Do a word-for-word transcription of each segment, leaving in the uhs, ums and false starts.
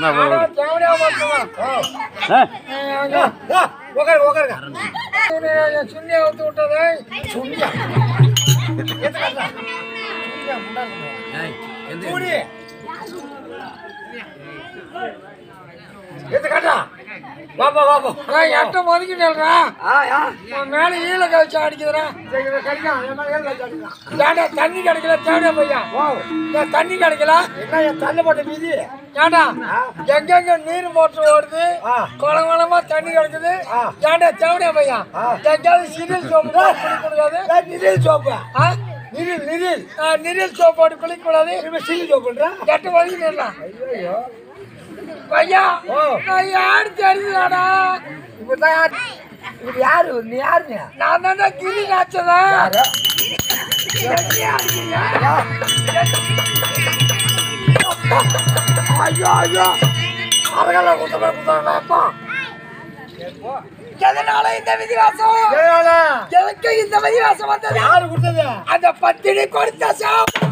சுண்ணியா வந்து விட்டது சுண்ணியா மேல கழிச்சு அடிக்குதுடா தண்ணி கிடைக்கல தேவையா பையா தண்ணி கிடைக்கல தண்ணி போட்ட மீதி ஏண்டா எங்கெங்க நீர் மோட்டர் ஓடுது குளம் குளமா தண்ணி கிடைக்குது ஏண்டா தேவையா பையா எங்கேயாவது சிறில் சோப்பு கொடுக்காது நிரில் சோப்பு நிரில் நிரில் நிரில் சோப்பு போட்டு குளிக்க கூடாது சிறில் சோப்புன்றா கெட்ட வழி நிறலாம் ஐயோ பையா நான் யாரு தெரியுதாடா இப்பதான் யாரு இது யாரு நீ யாருங்க நான் தானே கிரி நாச்சதா ஐயோ ஐயோ அதெல்லாம் குத்தமா குத்தாப்பா எதனால இந்த விதிவாசம் எதுக்கு இந்த விதிவாசம் வந்தது யாரு கொடுத்தது அந்த பத்தினி கொடுத்த சாப்பிடும்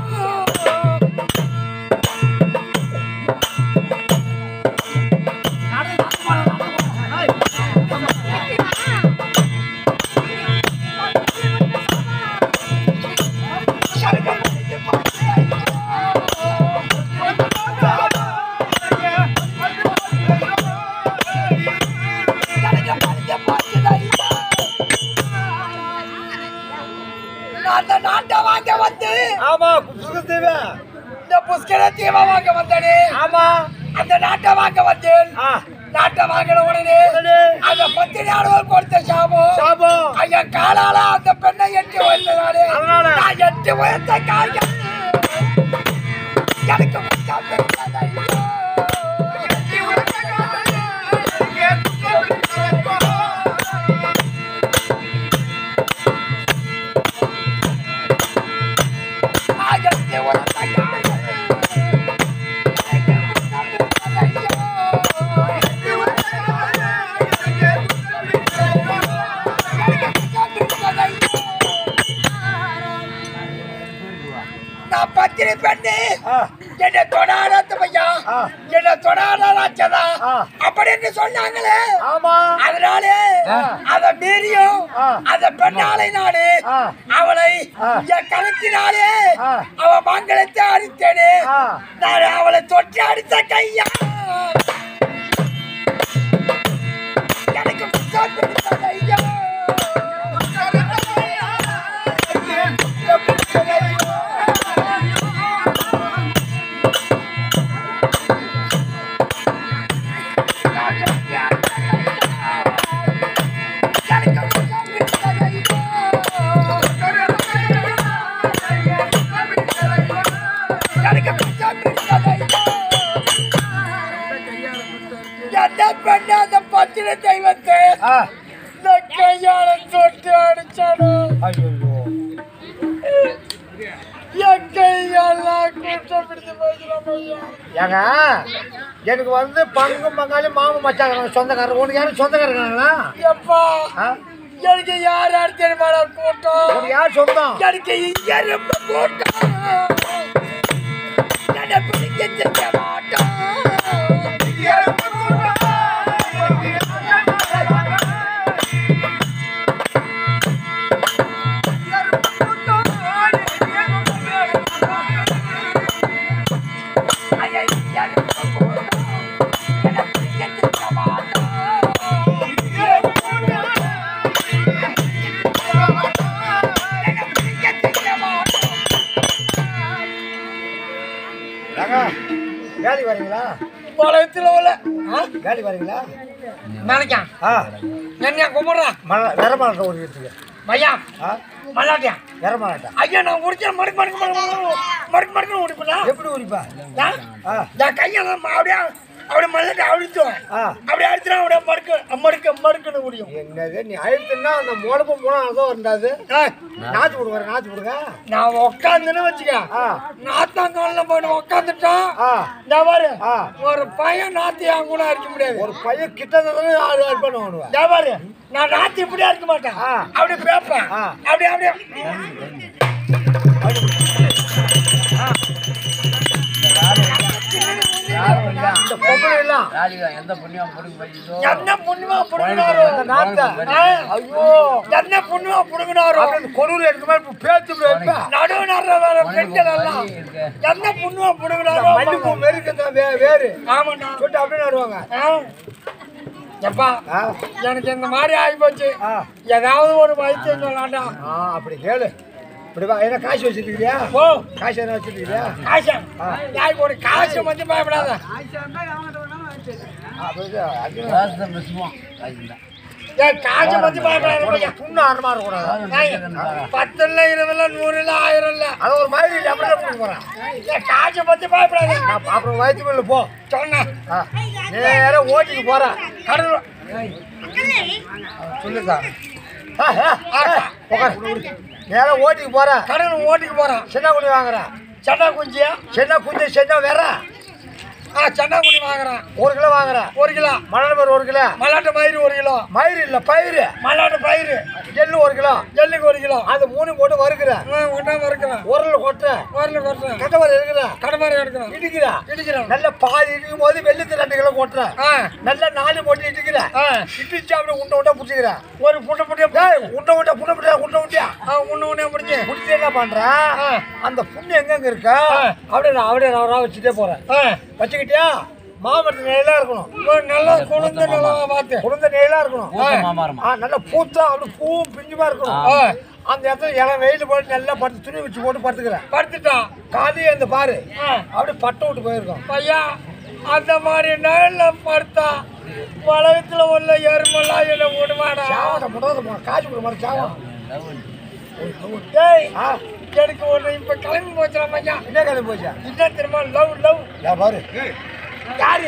புஷ்கர தீவா வாங்க வந்தனே ஆமா அந்த நாட்டை வாங்க வந்தேன் நாட்டை வாங்கின உடனே அந்த பத்தினி ஆளுகள் கொடுத்த சாபம் சாபம் ஐயா காலால அந்த பெண்ணை எட்டி உயர்த்தனாலே நான் எட்டி உயர்த்த காய எனக்கு பத்தினி பெண்ணு என்ன தொடாத பையா என்ன தொடாதா அப்படின்னு சொன்னாங்களே அதனால அத மீறியும் அந்த பெண்ணாலை நாடு அவளை என் கணக்கினாலே அவ மங்களத்தை அடித்தேனே நான் அவளை தொற்றி அடித்த கையா எனக்கு ஐயா பத்தினி தெய்வத்தை கையால தொட்டு அடிச்சானோ என் கையெல்லாம் கூட்டம் பிடிச்சு போயிடுறாங்க எனக்கு வந்து பங்கும் பங்காளி மாமன் மச்சாங்க சொந்தக்காரர் உனக்கு யாரும் சொந்தக்காரங்களா எப்பா எனக்கு யார் யார் தெரியுமா கூட்டம் யார் சொந்தம் எனக்கு எறும்பு கூட்டம் பிடிக்க தெரிய மாட்டோம் வேலைக்கு வரீங்களா பாளையத்தில் உள்ள வேலைக்கு வரீங்களா நாளைக்கா என்ன கும்பிட்றா மழை வேற மாட்டேன் ஒரு வீட்டுக்கு பையா மல்லாட்டியா வேற மாட்டேன் ஐயா நான் முடிச்சேன் மறுக்கு மறுக்கு மறுக்கு மறுக்கு மறுக்கு உடிப்பா எப்படி உடிப்பா நான் கையெல்லாம் அப்படியே அப்படியே மல்லாட்டி அழுத்துவேன் அப்படியே அழுத்துனா அப்படியே மறுக்க மறுக்க மறுக்கணும் முடியும் என்னது நீ அழுத்துனா அந்த முடப்பம் போனா அதோ இருந்தாது நாச்சு கொடுங்க நாச்சு கொடுங்க நான் உட்காந்துன்னு வச்சுக்க நாத்தாங்காலில் போய் உட்காந்துட்டோம் இந்த மாதிரி ஒரு பையன் நாத்தி என் கூட இருக்க முடியாது ஒரு பையன் கிட்ட ஆறு ஆறு பண்ண வாடுவேன் இந்த மாதிரி நான் நாத்தி இப்படியா இருக்க மாட்டேன் அப்படி பேப்பேன் அப்படியே அப்படியே இந்த பொம்பளை எல்லாம் எந்த புண்ணியம் புடுங்க என்ன புண்ணியமா புடுங்கினாரோ ஐயோ என்ன புண்ணியமா புடுங்கினாரோ கொடூர் எடுக்குமே பேச்சு நடுவு பெண்கள் எல்லாம் என்ன புண்ணியமா புடுங்கினாரோ மல்லிப்பூ மெருக்கு வேறு ஆமாண்ணா சொல்லிட்டு அப்படின்னு வருவாங்க எப்பா எனக்கு இந்த மாதிரி ஆகிப்போச்சு ஏதாவது ஒரு வைத்தியம் சொல்லலாம்டா அப்படி கேளு இப்படிவா என்ன காசு வச்சுருக்கிறியா ஓ காசு என்ன வச்சுருக்கிறியா காசா யாருக்கு ஒரு காசை வந்து பயப்படாத காசை பத்தி பயப்படாத புண்ணு ஆரமா இருக்கக்கூடாது பத்து இல்லை இருபது இல்லை நூறு இல்லை ஆயிரம் இல்லை அது ஒரு மாதிரி இல்லை அப்படியே போறேன் காசை பத்தி பயப்படாத அப்புறம் வயிற்று மேல போ சொன்னேன் நேரம் ஓட்டிட்டு போறேன் கடல் சொல்லுக்கா நேரம் ஓட்டிக்கு போறேன் கடல் ஓட்டிக்கு போறேன் சின்ன குஞ்சு வாங்குறேன் சின்ன குஞ்சியா சின்ன குஞ்சு சின்ன வேற ஆ சண்டா குடி வாங்குறேன் ஒரு கிலோ வாங்குறேன் ஒரு கிலோ மல்லாட்டு பயிர் ஒரு கிலோ மல்லாட்டு பயிர் ஒரு கிலோ மயிர் இல்ல பயிர் மல்லாட்டு பயிர் எள்ளு ஒரு கிலோ எள்ளுக்கு ஒரு கிலோ அது மூணு போட்டு வறுக்கிறேன் ஒன்றா வறுக்கிறேன் உரல் கொட்டுறேன் உரல் கொட்டுறேன் கடமாரி எடுக்கிறேன் கடமாரி எடுக்கிறேன் இடிக்கிறேன் இடிக்கிறேன் நல்ல பாதி இடிக்கும் போது வெள்ளத்து ரெண்டு கிலோ கொட்டுறேன் நல்லா நாலு போட்டு இடிக்கிறேன் இடிச்சு அப்படி உண்டை உண்டை பிடிச்சிக்கிறேன் ஒரு புட்டை புட்டியா உண்டை உண்டை புட்டை புட்டியா உண்டை உண்டியா உண்டை உண்டியா பிடிச்சி பிடிச்சி என்ன பண்றேன் அந்த புண்ணு எங்கெங்க இருக்கா அப்படியே நான் அப்படியே நான் வச்சுட்டே போறேன் வச்சுக்கிட்டியா மாமரத்து நிலையில இருக்கணும் நல்லா குழந்தை நிலவா பார்த்து குழந்தை நிலையில இருக்கணும் நல்லா பூத்தா அப்படி பூவும் பிஞ்சுமா இருக்கணும் அந்த இடத்துல இளம் வெயில் போட்டு நல்லா படுத்து துணி வச்சு போட்டு படுத்துக்கிறேன் படுத்துட்டான் காலையே அந்த பாரு அப்படி பட்டை விட்டு போயிருக்கோம் பையா அந்த மாதிரி நிழல்ல படுத்தா உலகத்துல உள்ள எருமெல்லாம் என்ன விடுமாடா சாவத முடாத காசு கொடுக்க மாதிரி சாவம் எனக்கு ஒன்று இப்ப கிளம்பி போச்சுலாம் ஐயா என்ன கிளம்பி போச்சா என்ன தெரியுமா லவ் லவ் யா பாரு யாரு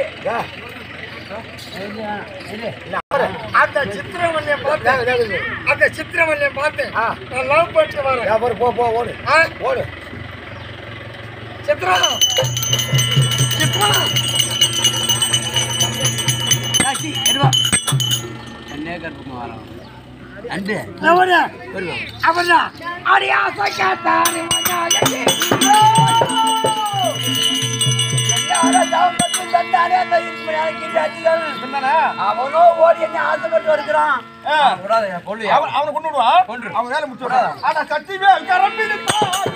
அந்த சித்திரவல்லியை பார்த்து அந்த சித்திரவல்லியை பார்த்து நான் லவ் பண்ணிட்டு வரேன் யா பாரு போ போ ஓடு ஓடு சித்ரா சித்ரா காசி எடுவா என்னே கற்பமா வரோம் அண்டு அவனா அவனா அடியா சக்காத்தாரி மஜாயி யாரா தாவத்து தந்தாரே அந்த இஸ்மரியா கிட்டாச்சிதான் சொன்னானே அவனோ ஓடி என்ன ஆசைப்பட்டு வருகிறான் விடாத கொல்லு அவனை கொண்டு விடுவா அவன் வேலை முடிச்சு விடாத ஆனா சத்தியமே கரம்பிடுதா